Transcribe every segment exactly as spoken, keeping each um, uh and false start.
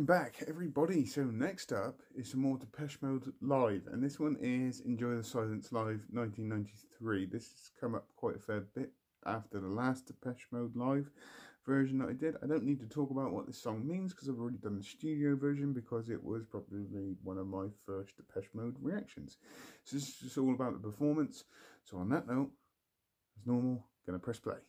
back, everybody. So next up is some more Depeche Mode live, and this one is Enjoy the Silence Live nineteen ninety-three. This has come up quite a fair bit after the last Depeche Mode live version that I did. I don't need to talk about what this song means because I've already done the studio version, because it was probably one of my first Depeche Mode reactions. So this is just all about the performance. So on that note, as normal, gonna press play.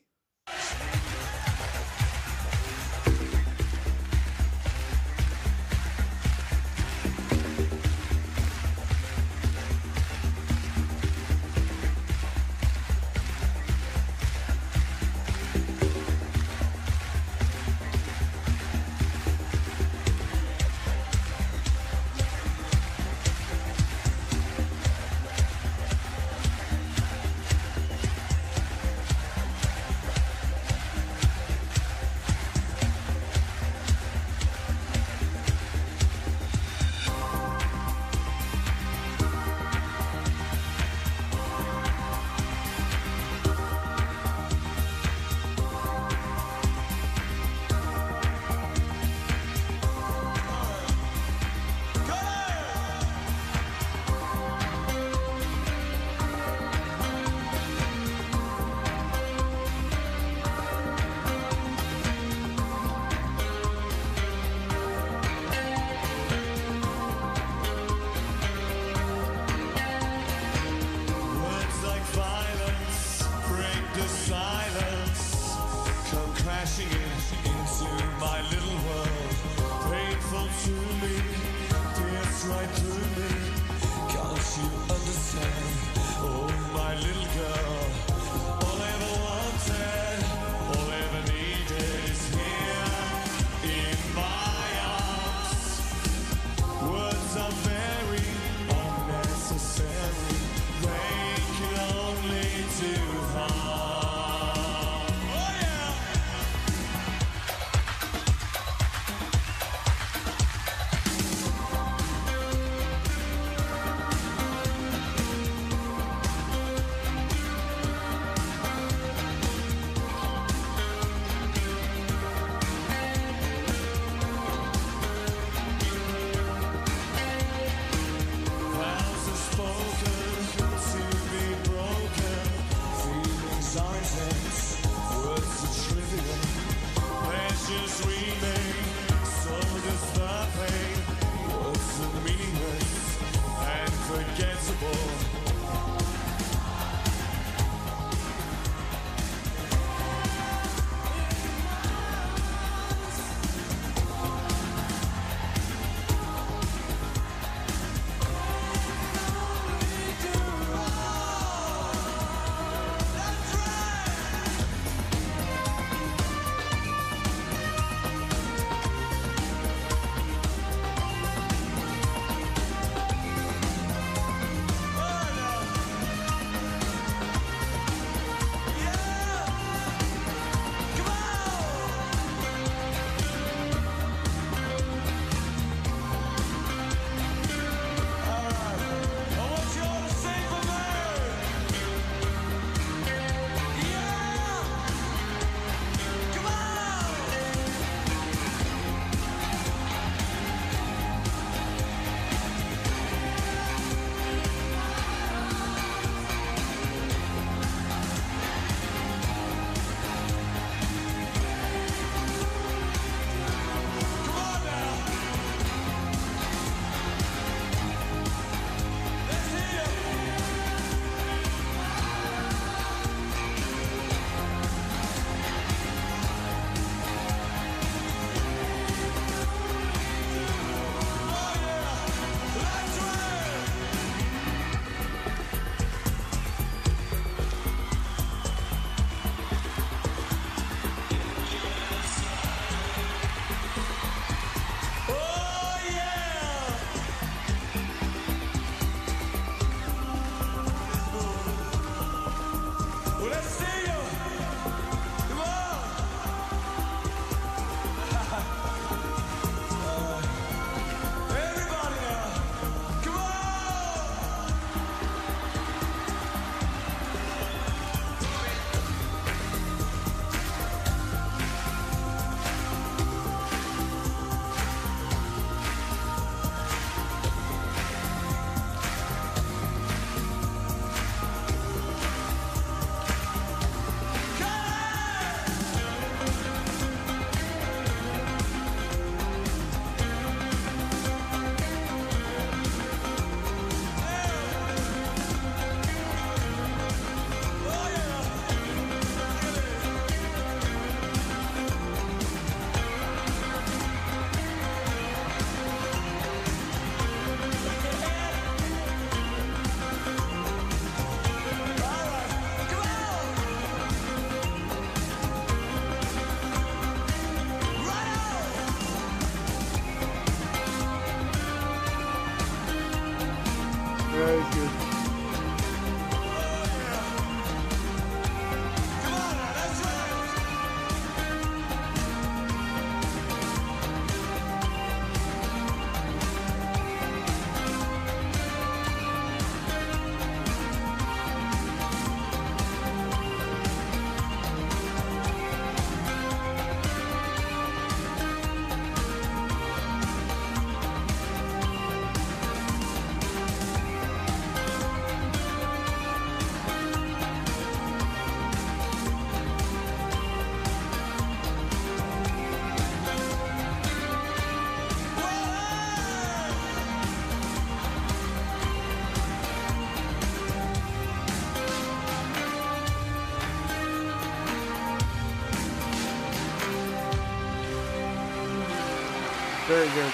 Very good.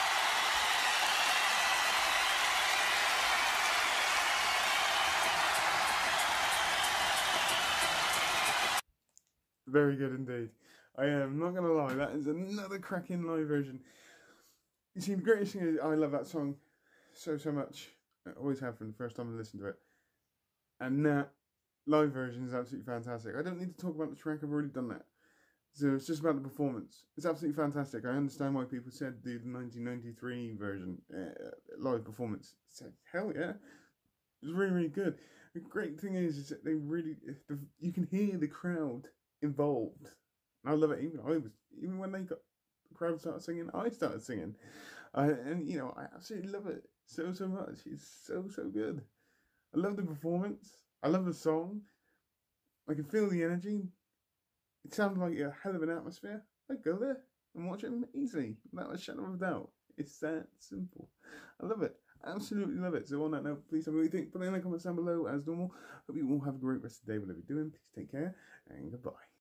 Very good indeed. I am not going to lie, that is another cracking live version. You see, the greatest thing is I love that song so, so much. I always have from the first time I listened to it. And that live version is absolutely fantastic. I don't need to talk about the track, I've already done that. So it's just about the performance. It's absolutely fantastic. I understand why people said the nineteen ninety-three version, uh, live performance. Said, hell yeah. It was really, really good. The great thing is, is that they really, the, you can hear the crowd involved. I love it. Even I was, even when they got the crowd started singing, I started singing, uh, and you know I absolutely love it so so much. It's so so good. I love the performance. I love the song. I can feel the energy. It sounds like a hell of an atmosphere. I'd go there and watch it easily, without a shadow of a doubt. It's that simple. I love it. Absolutely love it. So on that note, please tell me what you think. Put it in the comments down below as normal. Hope you all have a great rest of the day, whatever you're doing. Please take care and goodbye.